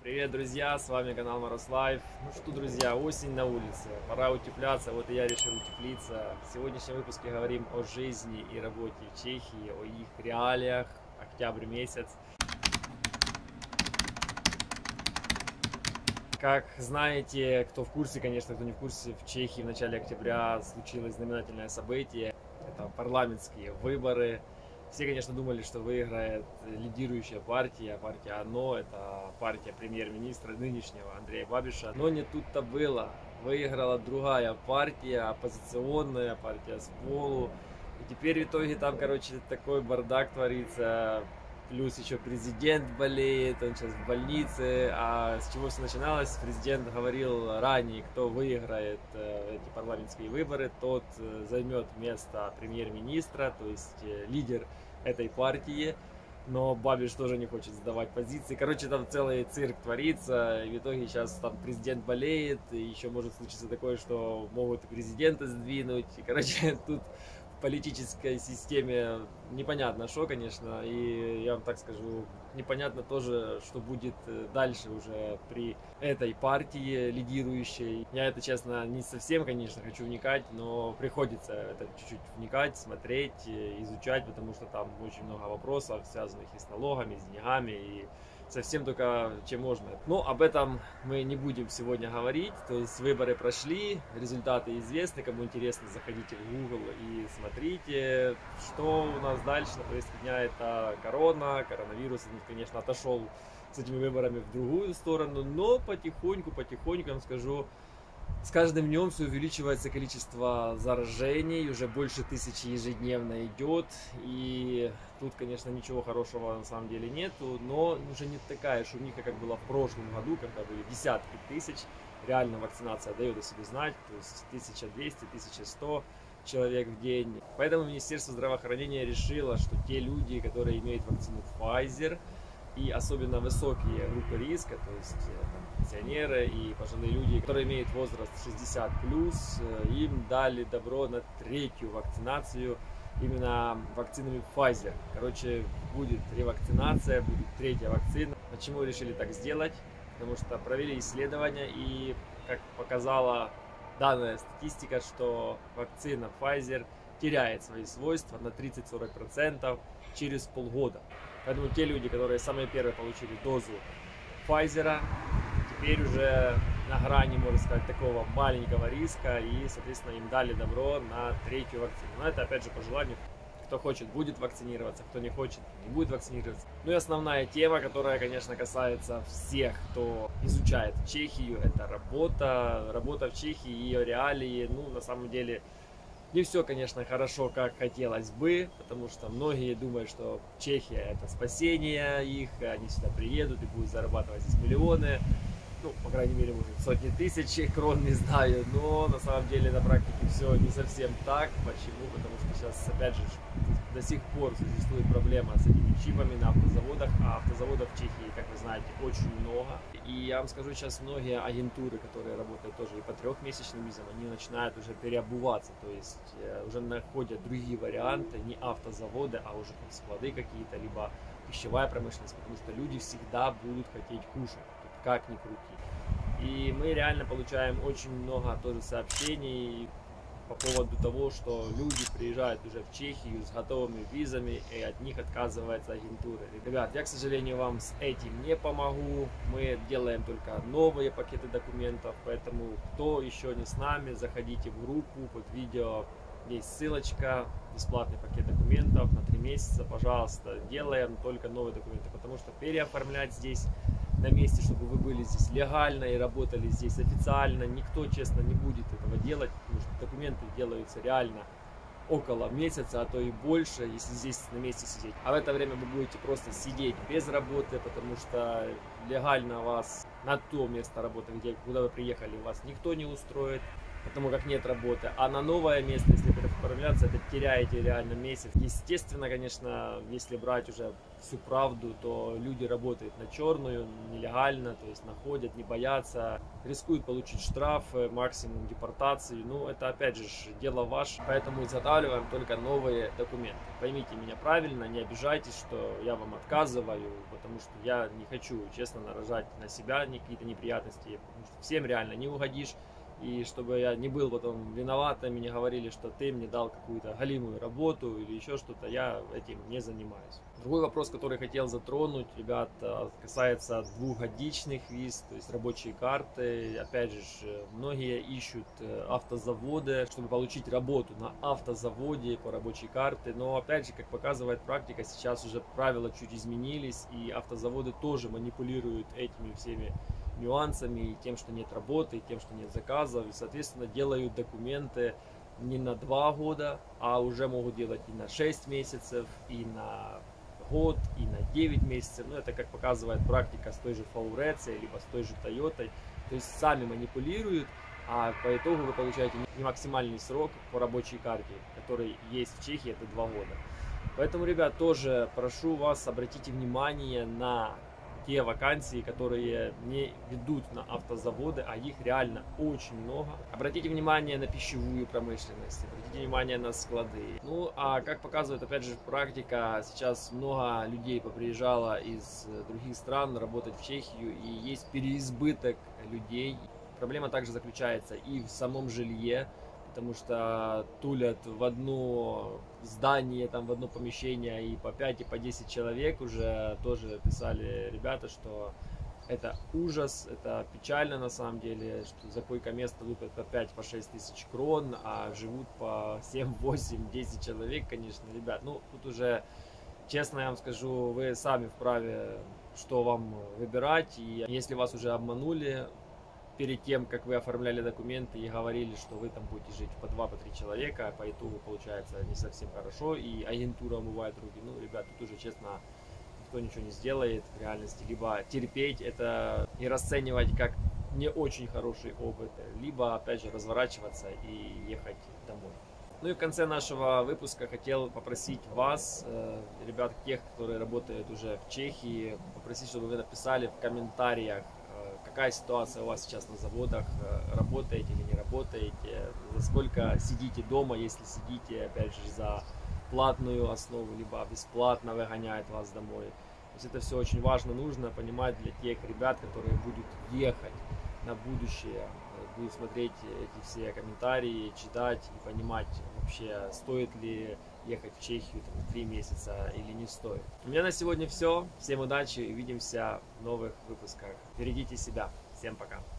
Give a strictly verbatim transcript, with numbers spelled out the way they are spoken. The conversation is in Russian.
Привет, друзья, с вами канал Мороз Лайф. Ну что, друзья, осень на улице, пора утепляться, вот и я решил утеплиться. В сегодняшнем выпуске говорим о жизни и работе в Чехии, о их реалиях, октябрь месяц. Как знаете, кто в курсе, конечно, кто не в курсе, в Чехии в начале октября случилось знаменательное событие. Это парламентские выборы. Все, конечно, думали, что выиграет лидирующая партия, партия ОНО, это партия премьер-министра нынешнего Андрея Бабиша. Но не тут-то было. Выиграла другая партия, оппозиционная партия Сполу. И теперь в итоге там, короче, такой бардак творится. Плюс еще президент болеет, он сейчас в больнице. А с чего все начиналось? Президент говорил ранее, кто выиграет эти парламентские выборы, тот займет место премьер-министра, то есть лидер этой партии. Но Бабиш тоже не хочет сдавать позиции. Короче, там целый цирк творится. И в итоге сейчас там президент болеет. И еще может случиться такое, что могут и президента сдвинуть. И, короче, тут в политической системе непонятно что, конечно, и я вам так скажу, непонятно тоже, что будет дальше уже при этой партии лидирующей. Я это, честно, не совсем, конечно, хочу вникать, но приходится это чуть-чуть вникать, смотреть, изучать, потому что там очень много вопросов, связанных и с налогами, и с деньгами, и совсем только чем можно. Но об этом мы не будем сегодня говорить. То есть выборы прошли, результаты известны. Кому интересно, заходите в Google и смотрите, что у нас дальше на повестке дня. Это корона, коронавирус, конечно, отошел с этими выборами в другую сторону, но потихоньку, потихоньку, я вам скажу, с каждым днем все увеличивается количество заражений, уже больше тысячи ежедневно идет, и тут, конечно, ничего хорошего на самом деле нету, но уже не такая шумиха, как была в прошлом году, когда были десятки тысяч, реально вакцинация дает о себе знать, то есть тысяча двести — тысяча сто человек в день. Поэтому Министерство здравоохранения решило, что те люди, которые имеют вакцину Pfizer, и особенно высокие группы риска, то есть там, пенсионеры и пожилые люди, которые имеют возраст шестьдесят плюс, им дали добро на третью вакцинацию именно вакцинами Pfizer. Короче, будет ревакцинация, будет третья вакцина. Почему решили так сделать? Потому что провели исследования, и, как показала данная статистика, что вакцина Pfizer теряет свои свойства на тридцать-сорок процентов через полгода. Поэтому те люди, которые самые первые получили дозу Pfizer, теперь уже на грани, можно сказать, такого маленького риска, и, соответственно, им дали добро на третью вакцину. Но это, опять же, по желанию. Кто хочет, будет вакцинироваться, кто не хочет, не будет вакцинироваться. Ну и основная тема, которая, конечно, касается всех, кто изучает Чехию, это работа. Работа в Чехии, ее реалии. Ну, на самом деле, не все, конечно, хорошо, как хотелось бы, потому что многие думают, что Чехия — это спасение их, они сюда приедут и будут зарабатывать здесь миллионы, ну, по крайней мере, может, сотни тысяч крон, не знаю, но на самом деле на практике все не совсем так. Почему? Потому что сейчас, опять же, до сих пор существует проблема с этими чипами на автозаводах, а автозаводов в Чехии, как вы знаете, очень много. И я вам скажу, сейчас многие агентуры, которые работают тоже и по трехмесячным визам, они начинают уже переобуваться, то есть уже находят другие варианты, не автозаводы, а уже там склады какие-то, либо пищевая промышленность, потому что люди всегда будут хотеть кушать, как ни крути. И мы реально получаем очень много тоже сообщений по поводу того, что люди приезжают уже в Чехию с готовыми визами, и от них отказывается агентура. Ребят, я, к сожалению, вам с этим не помогу. Мы делаем только новые пакеты документов, поэтому кто еще не с нами, заходите в группу, под видео есть ссылочка, бесплатный пакет документов на три месяца, пожалуйста, делаем только новые документы, потому что переоформлять здесь на месте, чтобы вы были здесь легально и работали здесь официально, никто, честно, не будет этого делать, потому что документы делаются реально около месяца, а то и больше, если здесь на месте сидеть. А в это время вы будете просто сидеть без работы, потому что легально вас на то место работы, где, куда вы приехали, вас никто не устроит, потому как нет работы. А на новое место, если оформляться, это теряете реально месяц. Естественно, конечно, если брать уже всю правду, то люди работают на черную, нелегально, то есть находят, не боятся, рискуют получить штраф, максимум депортации. Ну, это опять же дело ваше, поэтому изготавливаем только новые документы. Поймите меня правильно, не обижайтесь, что я вам отказываю, потому что я не хочу, честно, наражать на себя какие-то неприятности, потому что всем реально не угодишь. И чтобы я не был потом виноватым, и не говорили, что ты мне дал какую-то галимую работу или еще что-то, я этим не занимаюсь. Другой вопрос, который хотел затронуть, ребят, касается двухгодичных виз, то есть рабочие карты. Опять же, многие ищут автозаводы, чтобы получить работу на автозаводе по рабочей карте. Но опять же, как показывает практика, сейчас уже правила чуть изменились, и автозаводы тоже манипулируют этими всеми нюансами, и тем, что нет работы, и тем, что нет заказов, и, соответственно, делают документы не на два года, а уже могут делать и на шесть месяцев, и на год, и на девять месяцев. Ну, это, как показывает практика с той же Фаурецией, либо с той же Тойотой. То есть сами манипулируют, а по итогу вы получаете не максимальный срок по рабочей карте, который есть в Чехии, это два года. Поэтому, ребят, тоже прошу вас, обратите внимание на те вакансии, которые не ведут на автозаводы, а их реально очень много. Обратите внимание на пищевую промышленность, обратите внимание на склады. Ну, а как показывает, опять же, практика, сейчас много людей поприезжало из других стран работать в Чехию, и есть переизбыток людей. Проблема также заключается и в самом жилье, потому что тулят в одно здание, там в одно помещение и по пять, и по десять человек. Уже тоже писали ребята, что это ужас, это печально на самом деле, что за койко-место лупят по пять, по шесть тысяч крон, а живут по семь, восемь, десять человек, конечно, ребят. Ну, тут уже, честно я вам скажу, вы сами вправе, что вам выбирать, и если вас уже обманули перед тем, как вы оформляли документы и говорили, что вы там будете жить по два, по три человека, по итогу получается не совсем хорошо, и агентура умывает руки. Ну, ребят, тут уже, честно, никто ничего не сделает в реальности. Либо терпеть это и расценивать как не очень хороший опыт, либо, опять же, разворачиваться и ехать домой. Ну и в конце нашего выпуска хотел попросить вас, ребят, тех, которые работают уже в Чехии, попросить, чтобы вы написали в комментариях, какая ситуация у вас сейчас на заводах, работаете или не работаете, за сколько сидите дома, если сидите, опять же, за платную основу, либо бесплатно выгоняет вас домой. То есть это все очень важно, нужно понимать для тех ребят, которые будут ехать на будущее, будут смотреть эти все комментарии, читать и понимать вообще, стоит ли ехать в Чехию там, три месяца или не стоит. У меня на сегодня все. Всем удачи и увидимся в новых выпусках. Берегите себя. Всем пока.